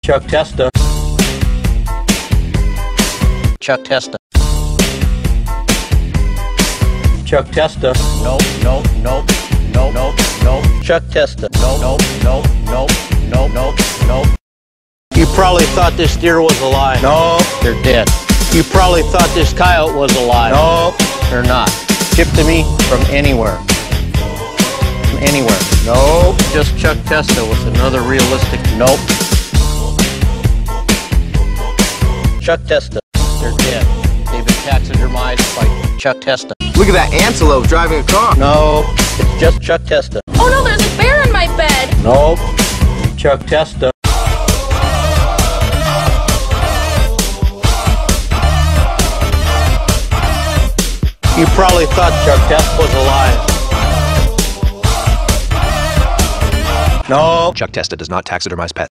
Chuck Testa. Chuck Testa. Chuck Testa. Nope, nope, nope, nope, nope, nope. Chuck Testa. Nope, nope, nope, nope, nope, nope, nope. You probably thought this deer was alive. Nope. They're dead. You probably thought this coyote was alive. Nope. They're not. Ship to me from anywhere. From anywhere. Nope. Just Chuck Testa with another realistic nope. Chuck Testa. They're dead. They've been taxidermized by Chuck Testa. Look at that antelope driving a car. No, it's just Chuck Testa. Oh no, there's a bear in my bed! Nope. Chuck Testa. You probably thought Chuck Testa was alive. No. Chuck Testa does not taxidermize pets.